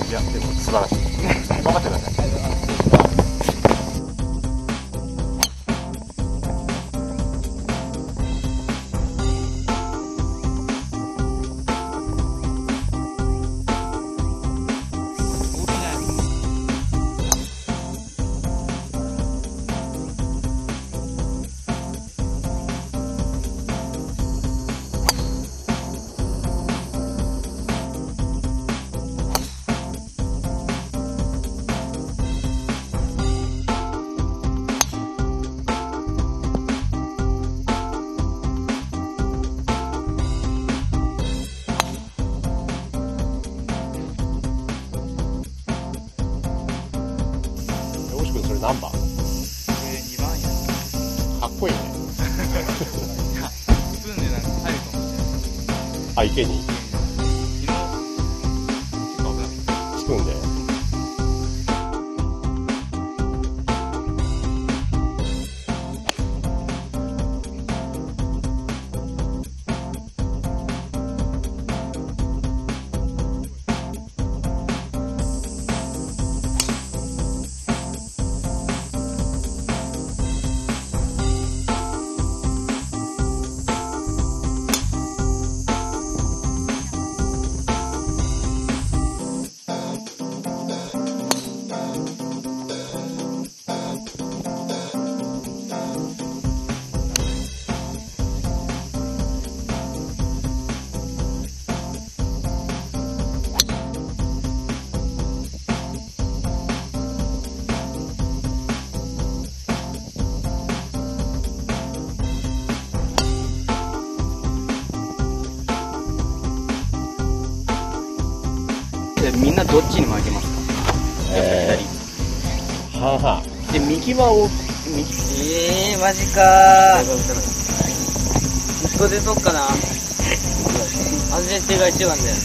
いやでも素晴らしい。頑張ってください。それ何番？ 2番や。 かっこいいね。 スプーンでなんか入るかもしれない。 あ、池に？ 昨日、結構危なかった。 スプーンで。 みんなどっちに負けますか？ 半々 で右はマジかー。一個でとっかな。安全性が一番だよね。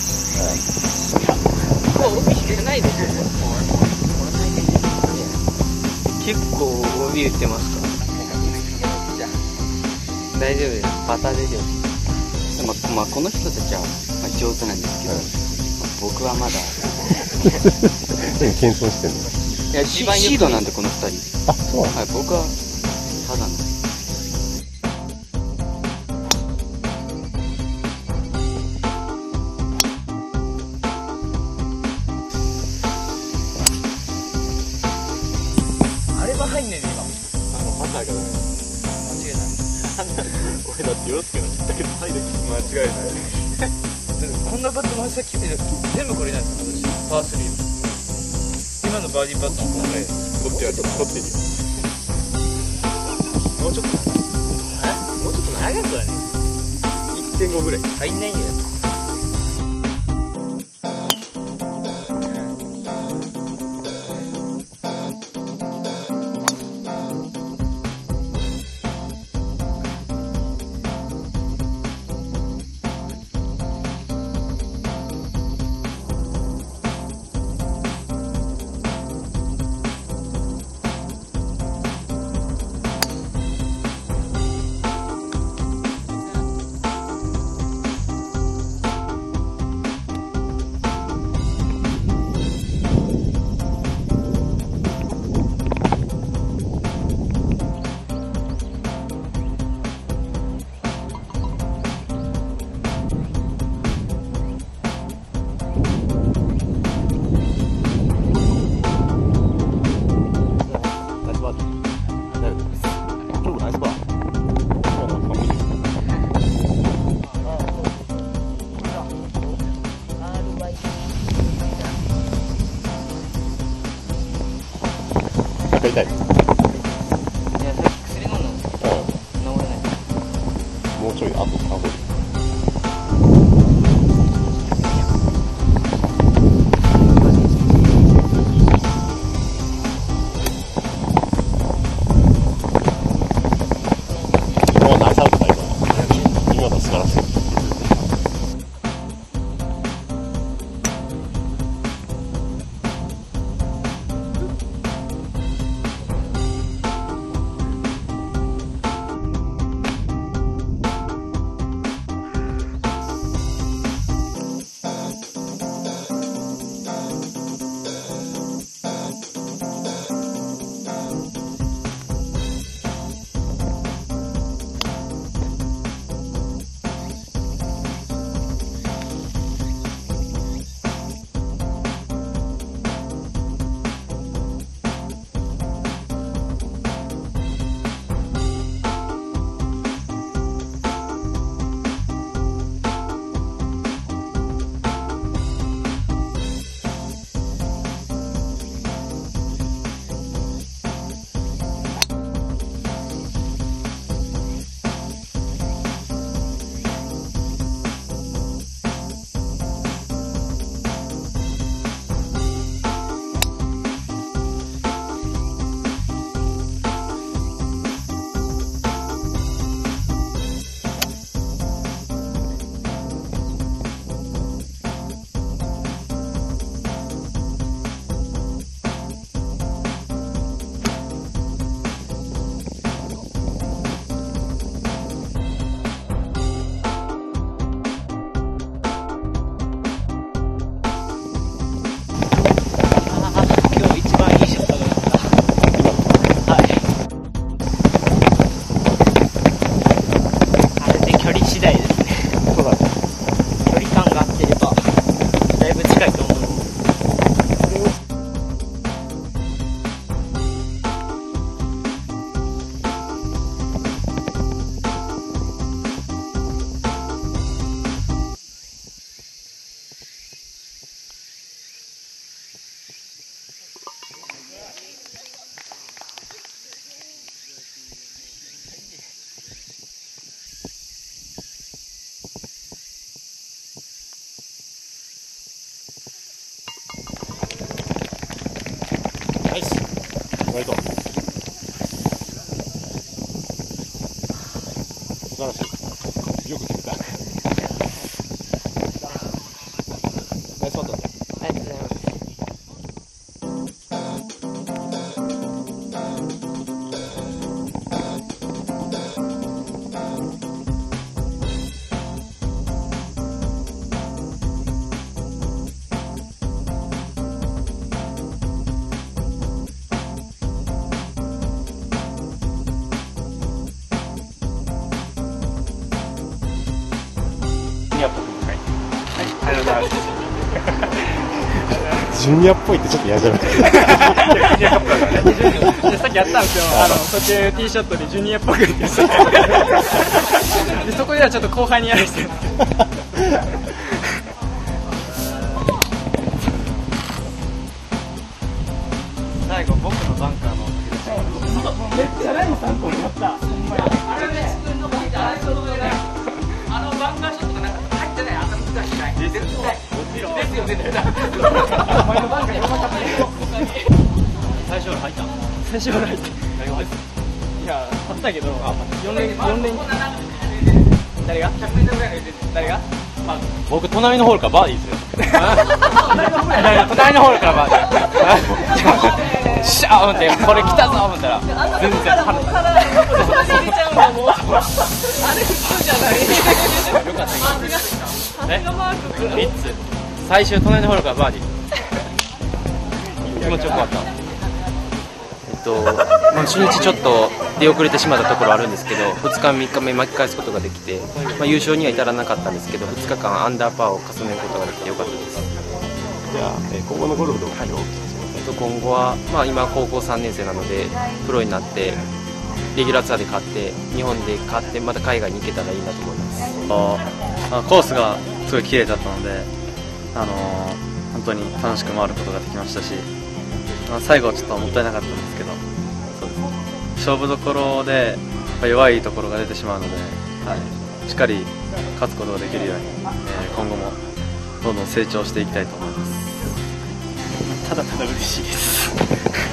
もう帯してないでしょ。結構帯打ってますか？大丈夫です。バターでしょ。まあこの人たちは上手なんですけど、僕はまだ謙遜してんの？ いやシードなんでこの2人。 あ、そう。 はい、僕はただの。 あれは入んねえね今。 パターがね。 間違いない。 俺だってよろつけなかったけど入る気間違いない。 こんなパット回したっけ？全部これなんですか？私パー3。今のバーディーパットもこれ取ってるよ。 もうちょっと長くはね 1.5 ぐらい。 入んないんだよ。 痛い。 いや、さっき薬飲んだの。治らない。 もうちょいあと3分。今はナイスアウトだよ。今の素晴らしい。 おめでとう。素晴らしい。よく決めた。ナイスパットだった。 ありがとうございます。 ジュニアっぽいってちょっと嫌じゃない？ さっきやったんですよ。途中ティーショットでジュニアっぽくって言ってでそこではちょっと後輩にやらせて最後僕のバンカーのめっちゃライン3本やった。バンカーショットがなんか入ってない頭難しいラインですよ絶対お前のバンカーやばかったね。 最初から入った。 最初から入っていや立ったけど4連誰が誰が僕隣のホールからバーディーですよ。 隣のホールからバーディーシャー思ってこれ来たぞ思ったら全然ちゃうんだもうあれ普通じゃないよかった3つ最終隣のホールからバーディー気持ちよかった。初日ちょっと出遅れてしまったところあるんですけど2日3日目巻き返すことができて、優勝には至らなかったんですけど2日間アンダーパーを重ねることができてよかったです。 じゃあ、今後のゴルフの目標を今後は、今高校3年生なのでプロになってレギュラーツアーで勝って日本で勝ってまた海外に行けたらいいなと思います。 コースがすごい綺麗だったので、本当に楽しく回ることができましたし、最後はちょっともったいなかったんですけど、そうですね、勝負どころで弱いところが出てしまうので、しっかり勝つことができるように、今後もどんどん成長していきたいと思います。 ただただ嬉しいですショッ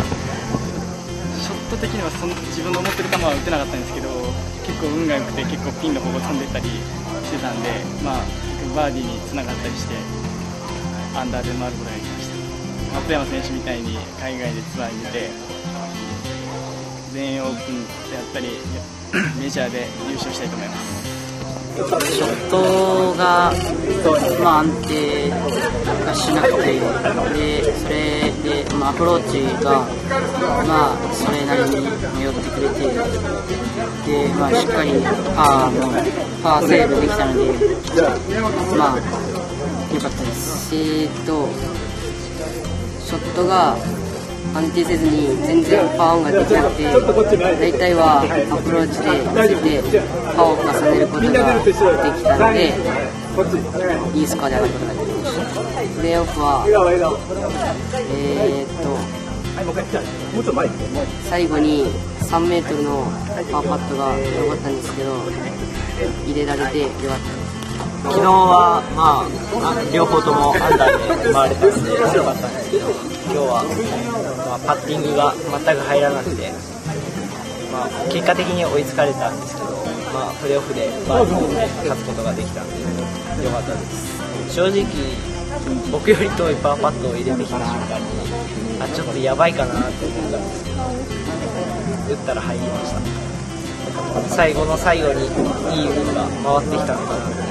ト的には自分の思ってる球は打てなかったんですけど結構運が良くて結構ピンの方向飛んでったりしてたんで、バーディーにつながったりしてアンダーで回ることができました。松山選手みたいに海外でツアーに出て全英オープンであったりメジャーで優勝したいと思います。 ショットが、安定がしなくて、でそれで、アプローチが、それなりに寄ってくれて、で、しっかりパーセーブできたので、良かったです。ショットが安定せずに全然パーオンができなくて、大体はアプローチでついてパーを重ねることができたので、いいスコアで上がることができました。プレーオフは、最後に3メートルのパーパットが良かったんですけど、入れられて良かったです。 昨日は、両方ともアンダーで回れたので良かったんですけど、今日は、パッティングが全く入らなくて、結果的に追いつかれたんですけど、プレーオフでバーディーで勝つことができたので良かったです。正直僕より遠いパーパットを入れてきた瞬間にちょっとやばいかなと思ったんですけど、打ったら入りました。最後の最後にいい運が回ってきたのかなと